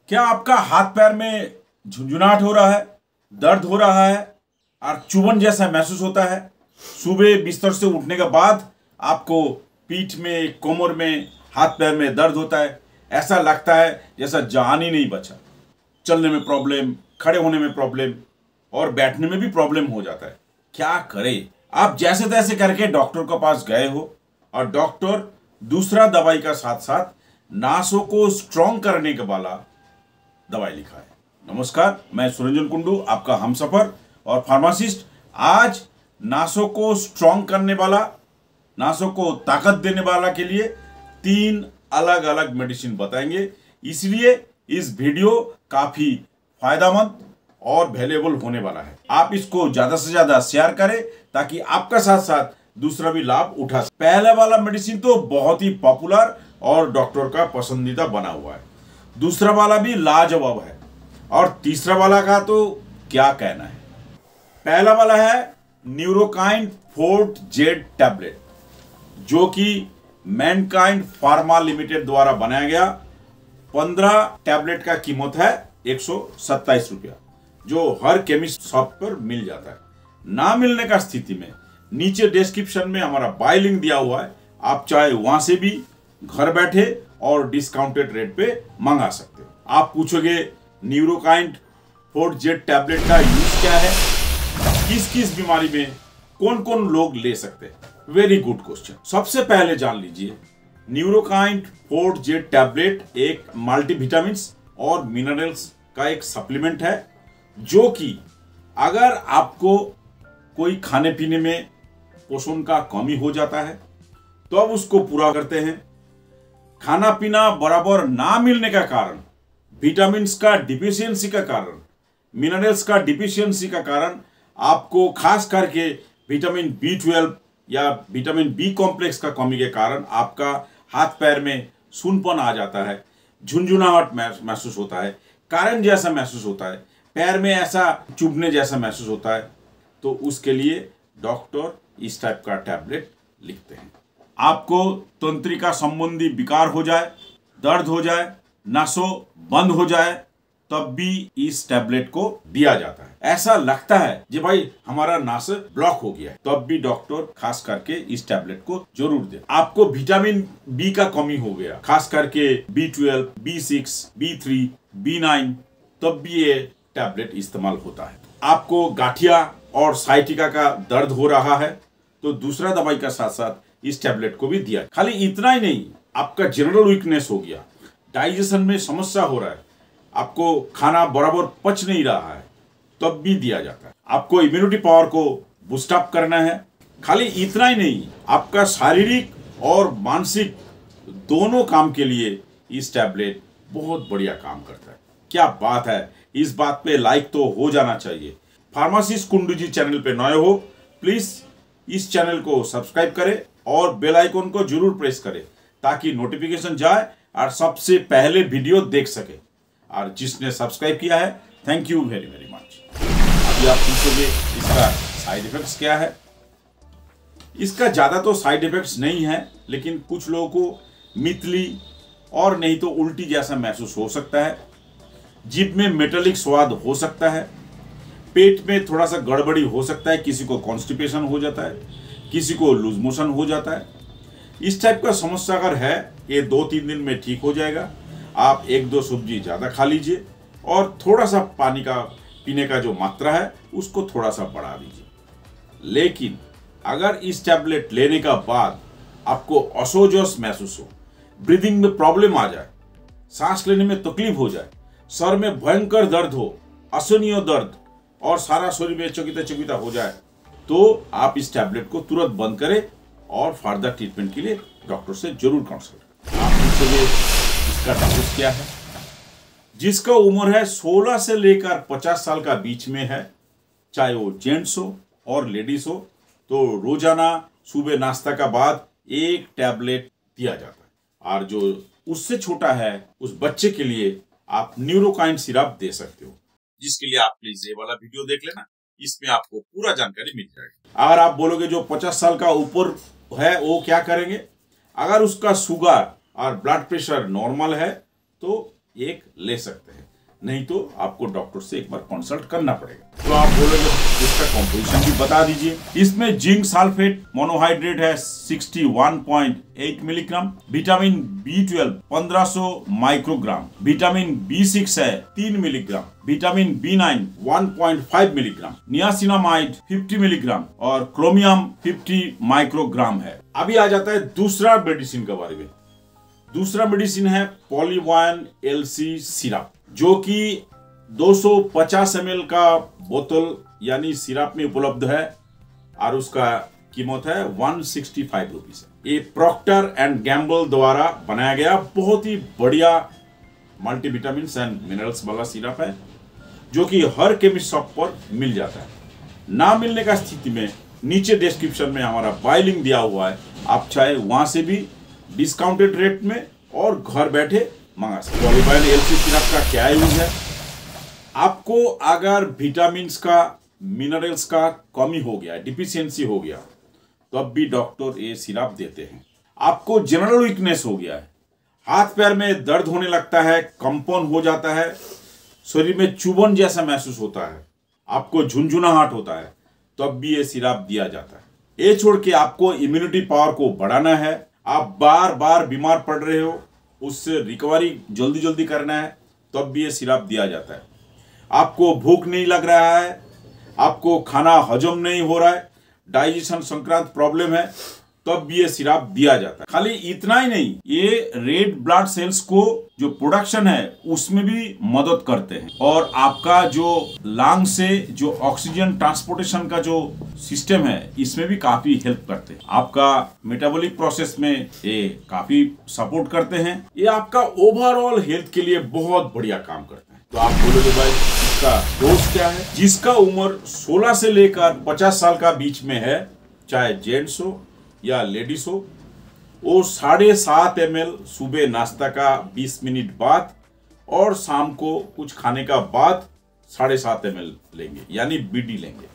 क्या आपका हाथ पैर में झुंझुनाहट हो रहा है, दर्द हो रहा है और चुभन जैसा महसूस होता है? सुबह बिस्तर से उठने के बाद आपको पीठ में, कमर में, हाथ पैर में दर्द होता है। ऐसा लगता है जैसा जान ही नहीं बचा। चलने में प्रॉब्लम, खड़े होने में प्रॉब्लम और बैठने में भी प्रॉब्लम हो जाता है। क्या करें? आप जैसे तैसे करके डॉक्टर के पास गए हो और डॉक्टर दूसरा दवाई का साथ साथ नासों को स्ट्रॉन्ग करने के वाला दवाई लिखा है। नमस्कार, मैं सुरंजन कुंडू, आपका हमसफर और फार्मासिस्ट। आज नासों को स्ट्रॉन्ग करने वाला, नासों को ताकत देने वाला के लिए 3 अलग अलग मेडिसिन बताएंगे। इसलिए इस वीडियो काफी फायदेमंद और वैल्यूएबल होने वाला है। आप इसको ज्यादा से ज्यादा शेयर करें ताकि आपका साथ साथ दूसरा भी लाभ उठा सके। पहला वाला मेडिसिन तो बहुत ही पॉपुलर और डॉक्टर का पसंदीदा बना हुआ है। दूसरा वाला भी लाजवाब है और तीसरा वाला का तो क्या कहना है। पहला वाला है न्यूरोकाइन फोर्ट जेड टैबलेट, जो कि मैनकाइंड फार्मा लिमिटेड द्वारा बनाया गया। 15 टैबलेट का कीमत है 127 रुपया, जो हर केमिस्ट शॉप पर मिल जाता है। ना मिलने का स्थिति में नीचे डिस्क्रिप्शन में हमारा बाय लिंक दिया हुआ है, आप चाहे वहां से भी घर बैठे और डिस्काउंटेड रेट पे मंगा सकते हो। आप पूछोगे न्यूरोकाइंड फोर्ट जेड टैबलेट का यूज क्या है, किस किस बीमारी में कौन कौन लोग ले सकते हैं? Very good question. सबसे पहले जान लीजिए, न्यूरोकाइंड फोर्ट जेड टैबलेट एक मल्टीविटामिन्स और मिनरल्स का एक सप्लीमेंट है, जो कि अगर आपको कोई खाने पीने में पोषण का कमी हो जाता है तो अब उसको पूरा करते हैं। खाना पीना बराबर ना मिलने का कारण, विटामिन्स का डिफिशियंसी का कारण, मिनरल्स का डिफिशियंसी का कारण आपको खास करके विटामिन B12 या विटामिन B कॉम्प्लेक्स का कमी के कारण आपका हाथ पैर में सूनपन आ जाता है, झुंझुनाहट महसूस होता है, कारण जैसा महसूस होता है, पैर में ऐसा चुभने जैसा महसूस होता है, तो उसके लिए डॉक्टर इस टाइप का टैबलेट लिखते हैं। आपको तंत्रिका संबंधी विकार हो जाए, दर्द हो जाए, नसों बंद हो जाए, तब भी इस टैबलेट को दिया जाता है। ऐसा लगता है कि भाई हमारा नस ब्लॉक हो गया है, तब भी डॉक्टर खास करके इस टैबलेट को जरूर दे। आपको विटामिन B का कमी हो गया, खास करके B12, B6, B3, B9, तब भी ये टैबलेट इस्तेमाल होता है। आपको गाठिया और साइटिका का दर्द हो रहा है तो दूसरा दवाई का साथ साथ इस टैबलेट को भी दिया। खाली इतना ही नहीं, आपका जनरल वीकनेस हो गया, डाइजेशन में समस्या हो रहा है, आपको खाना बराबर पच नहीं रहा है, तब भी दिया जाता है। आपको इम्यूनिटी पावर को बूस्ट अप करना है, खाली इतना ही नहीं, आपका शारीरिक और मानसिक दोनों काम के लिए इस टैबलेट बहुत बढ़िया काम करता है। क्या बात है, इस बात पे लाइक तो हो जाना चाहिए। फार्मासिस्ट कुंडू जी चैनल पे नए हो, प्लीज इस चैनल को सब्सक्राइब करें और बेल आइकन को जरूर प्रेस करें ताकि नोटिफिकेशन जाए और सबसे पहले वीडियो देख सके। और जिसने सब्सक्राइब किया है, thank you very very much. अभी आप पूछोगे इसका साइड इफेक्ट्स क्या है? इसका ज्यादा तो साइड इफेक्ट्स नहीं है, लेकिन कुछ लोगों को मितली और नहीं तो उल्टी जैसा महसूस हो सकता है, जीभ में मेटालिक स्वाद हो सकता है, पेट में थोड़ा सा गड़बड़ी हो सकता है, किसी को कॉन्स्टिपेशन हो जाता है, किसी को लूज मोशन हो जाता है। इस टाइप का समस्या अगर है, ये 2-3 दिन में ठीक हो जाएगा। आप 1-2 सब्जी ज़्यादा खा लीजिए और थोड़ा सा पानी का पीने का जो मात्रा है उसको थोड़ा सा बढ़ा दीजिए। लेकिन अगर इस टैबलेट लेने का बाद आपको असोजस महसूस हो, ब्रीदिंग में प्रॉब्लम आ जाए, सांस लेने में तकलीफ हो जाए, सर में भयंकर दर्द हो, असहनीय दर्द और सारा शरीर में चकिता चकिता हो जाए, तो आप इस टैबलेट को तुरंत बंद करें और फर्दर ट्रीटमेंट के लिए डॉक्टर से जरूर कंसल्ट करें। आप पूछोगे इसका डोज क्या है? जिसका उम्र है 16 से लेकर 50 साल का बीच में है, चाहे वो जेंट्स हो और लेडीज हो, तो रोजाना सुबह नाश्ता का बाद 1 टैबलेट दिया जाता है। और जो उससे छोटा है, उस बच्चे के लिए आप न्यूरोकाइन सिरप दे सकते हो, जिसके लिए आप प्लीज ये वाला वीडियो देख लेना, इसमें आपको पूरा जानकारी मिल जाएगी। अगर आप बोलोगे जो 50 साल का ऊपर है वो क्या करेंगे, अगर उसका शुगर और ब्लड प्रेशर नॉर्मल है तो एक ले सकते हैं, नहीं तो आपको डॉक्टर से एक बार कंसल्ट करना पड़ेगा। तो आप बोलोगे इसका कंपोजिशन भी बता दीजिए। इसमें जिंक सल्फेट मोनोहाइड्रेट है 61.8 milligram, vitamin B12 1500 microgram, vitamin B6 है 3 milligram, vitamin B9 1.5 milligram, niacinamide 50 milligram और क्रोमियम 50 माइक्रोग्राम है। अभी आ जाता है दूसरा मेडिसिन के बारे में। दूसरा मेडिसिन है पॉलीवायन LC सिरप, जो कि 250 ml का बोतल यानी सिरप में उपलब्ध है और उसका कीमत है 165 रुपीज। ये प्रॉक्टर एंड गैम्बल द्वारा बनाया गया बहुत ही बढ़िया मल्टीविटामिन एंड मिनरल्स वाला सिरप है, जो कि हर केमिस्ट शॉप पर मिल जाता है। ना मिलने का स्थिति में नीचे डिस्क्रिप्शन में हमारा बाय लिंक दिया हुआ है, आप चाहे वहां से भी डिस्काउंटेड रेट में और घर बैठे मंगा सकते। पॉलीवायन LC सिरप का क्या यूज है? आपको अगर विटामिन का मिनरल्स का कमी हो गया, डिफिशियंसी हो गया, तब भी डॉक्टर ये सिरप देते हैं। आपको जनरल वीकनेस हो गया है, हाथ पैर में दर्द होने लगता है, कंपन हो जाता है, शरीर में चुभन जैसा महसूस होता है, आपको झुनझुनाहट होता है, तब भी ये सिरप दिया जाता है। ये छोड़ के आपको इम्यूनिटी पावर को बढ़ाना है, आप बार बार बीमार पड़ रहे हो, उससे रिकवरी जल्दी जल्दी करना है, तब भी ये सिरप दिया जाता है। आपको भूख नहीं लग रहा है, आपको खाना हजम नहीं हो रहा है, डाइजेशन संक्रांत प्रॉब्लम है, तब भी ये सिरप दिया जाता है। खाली इतना ही नहीं, ये रेड ब्लड सेल्स को जो प्रोडक्शन है उसमें भी मदद करते हैं और आपका जो लंग से जो ऑक्सीजन ट्रांसपोर्टेशन का जो सिस्टम है इसमें भी काफी हेल्प करते हैं। आपका मेटाबॉलिक प्रोसेस में ये काफी सपोर्ट करते हैं। ये आपका ओवरऑल हेल्थ के लिए बहुत बढ़िया काम करते हैं। तो आप बोलोगे भाई इसका डोज क्या है? जिसका उम्र 16 से लेकर 50 साल का बीच में है, चाहे जेंट्स हो या लेडीज हो, वो 7.5 ml सुबह नाश्ता का 20 मिनट बाद और शाम को कुछ खाने का बाद 7.5 ml लेंगे, यानी BD लेंगे।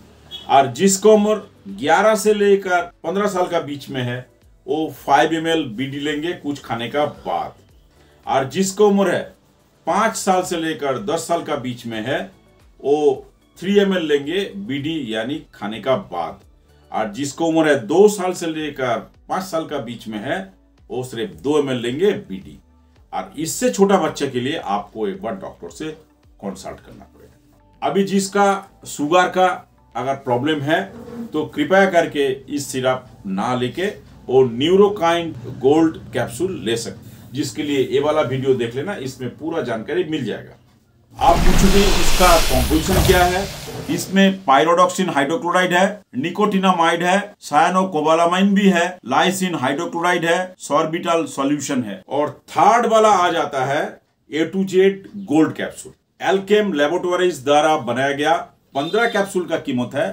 और जिसको उम्र 11 से लेकर 15 साल का बीच में है, वो 5 ml BD लेंगे कुछ खाने का बाद। और जिसको उम्र है 5 साल से लेकर 10 साल का बीच में है, वो 3 ml लेंगे BD यानी खाने का बाद। और जिसको उम्र है 2 साल से लेकर 5 साल का बीच में है, वो सिर्फ 2 ml लेंगे BD। और इससे छोटा बच्चे के लिए आपको एक बार डॉक्टर से कंसल्ट करना पड़ेगा। अभी जिसका शुगर का अगर प्रॉब्लम है तो कृपया करके इस सिरप ना लेके वो न्यूरोकाइन गोल्ड कैप्सूल ले सकते हैं, जिसके लिए ये वाला वीडियो देख लेना, इसमें पूरा जानकारी मिल जाएगा। आप पूछोगे इसका कॉम्पोजिशन क्या है? इसमें पायरोडॉक्सिन हाइड्रोक्लोराइड है, निकोटिनामाइड है, सायानोकोबालामाइन भी है, लाइसिन हाइड्रोक्लोराइड है, सॉर्बिटल सॉल्यूशन है। और थर्ड वाला आ जाता है A to Z gold capsule. Alkem Laboratories द्वारा बनाया गया 15 कैप्सूल का कीमत है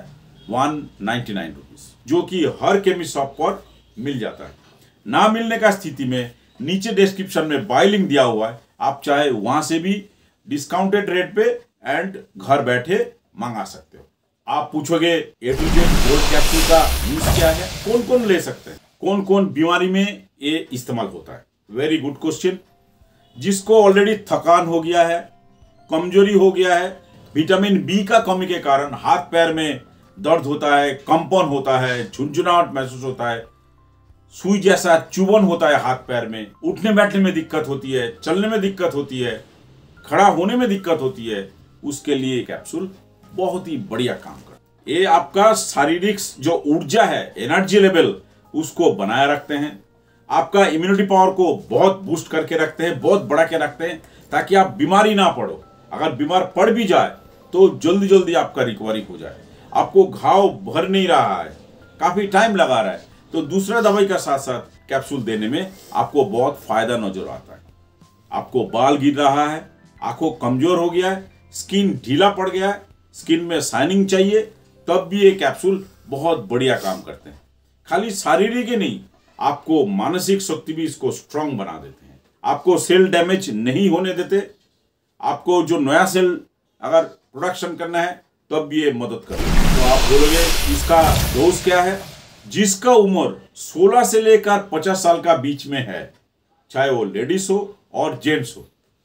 199 रुपीज, जो कि हर केमिस्ट शॉप पर मिल जाता है। ना मिलने का स्थिति में नीचे डिस्क्रिप्शन में बाय लिंक दिया हुआ है, आप चाहे वहां से भी डिस्काउंटेड रेट पे एंड घर बैठे मंगा सकते हो। आप पूछोगे A to Z gold capsule का यूज क्या है, कौन कौन ले सकते हैं, कौन कौन बीमारी में ये इस्तेमाल होता है? Very good question. जिसको ऑलरेडी थकान हो गया है, कमजोरी हो गया है, विटामिन B का कमी के कारण हाथ पैर में दर्द होता है, कंपन होता है, झुनझुनाहट महसूस होता है, सुई जैसा चुभन होता है हाथ पैर में, उठने बैठने में दिक्कत होती है, चलने में दिक्कत होती है, खड़ा होने में दिक्कत होती है, उसके लिए कैप्सूल बहुत ही बढ़िया काम करता है। ये आपका शारीरिक जो ऊर्जा है, एनर्जी लेवल, उसको बनाए रखते हैं, आपका इम्यूनिटी पावर को बहुत बूस्ट करके रखते हैं, बहुत बढ़ा के रखते हैं, ताकि आप बीमारी ना पड़ो। अगर बीमार पड़ भी जाए तो जल्दी जल्दी आपका रिकवरी हो जाए। आपको घाव भर नहीं रहा है, काफी टाइम लगा रहा है, तो दूसरा दवाई का साथ साथ कैप्सूल देने में आपको बहुत फायदा नजर आता है। आपको बाल गिर रहा है, आंखों कमजोर हो गया है, स्किन ढीला पड़ गया है, स्किन में शाइनिंग चाहिए, तब भी ये कैप्सूल बहुत बढ़िया काम करते हैं। खाली शारीरिक ही नहीं, आपको मानसिक शक्ति भी इसको स्ट्रांग बना देते हैं, आपको सेल डैमेज नहीं होने देते, आपको जो नया सेल अगर प्रोडक्शन करना है तब भी ये मदद करते हैं। तो आप बोलोगे इसका डोज क्या है? जिसका उम्र 16 से लेकर 50 साल का बीच में है, चाहे वो लेडीज हो और जेंट्स हो,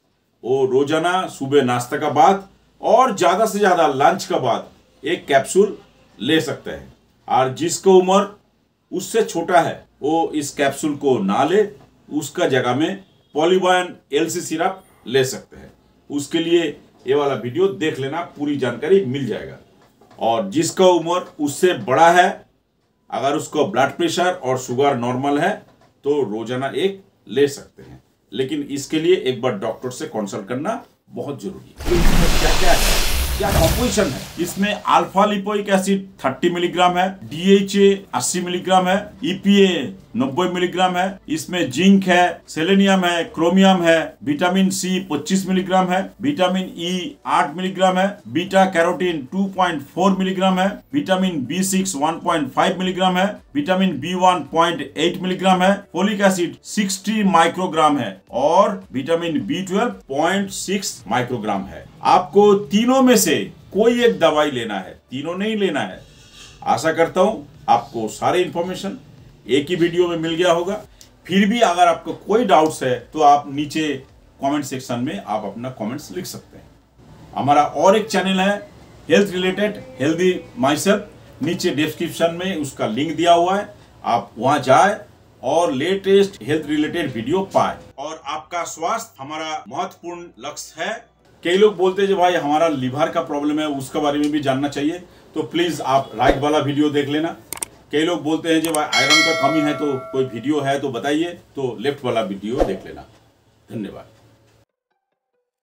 वो रोजाना सुबह नाश्ता का बाद और ज्यादा से ज्यादा लंच का बाद एक कैप्सूल ले सकते हैं। और जिसका उम्र उससे छोटा है वो इस कैप्सूल को ना ले, उसका जगह में पॉलीवाइन एलसी सिरप ले सकते हैं। उसके लिए ये वाला वीडियो देख लेना, पूरी जानकारी मिल जाएगा। और जिसका उम्र उससे बड़ा है, अगर उसको ब्लड प्रेशर और शुगर नॉर्मल है तो रोजाना एक ले सकते हैं, लेकिन इसके लिए एक बार डॉक्टर से कंसल्ट करना बहुत जरूरी है। इसमें क्या क्या है, क्या कॉम्पोजिशन है? इसमें अल्फा लिपोइक एसिड 30 मिलीग्राम है, DHA 80 मिलीग्राम है, EPA 90 मिलीग्राम है, इसमें जिंक है, सेलेनियम है, क्रोमियम है, विटामिन C 25 मिलीग्राम है, विटामिन E 8 मिलीग्राम है, बीटा कैरोटीन 2.4 मिलीग्राम है, विटामिन B6 1.5 मिलीग्राम है, विटामिन B1 0.8 मिलीग्राम है, फोलिक एसिड 60 माइक्रोग्राम है और विटामिन B12 0.6 माइक्रोग्राम है। आपको तीनों में से कोई एक दवाई लेना है, तीनों नहीं लेना है। आशा करता हूं आपको सारे इंफॉर्मेशन एक ही वीडियो में मिल गया होगा। फिर भी अगर आपको कोई डाउट्स है तो आप नीचे कमेंट सेक्शन में आप अपना कमेंट्स लिख सकते हैं। हमारा और एक चैनल है हेल्थ रिलेटेड, हेल्दी माईसेल्फ, नीचे डिस्क्रिप्शन में उसका लिंक दिया हुआ है, आप वहां जाए और लेटेस्ट हेल्थ रिलेटेड वीडियो पाए। और आपका स्वास्थ्य हमारा महत्वपूर्ण लक्ष्य है। कई लोग बोलते हैं कि भाई हमारा लिवर का प्रॉब्लम है, उसके बारे में भी जानना चाहिए, तो प्लीज आप राइट वाला वीडियो देख लेना। कई लोग बोलते हैं कि भाई आयरन का कमी है, तो कोई वीडियो है तो बताइए, तो लेफ्ट वाला वीडियो देख लेना। धन्यवाद।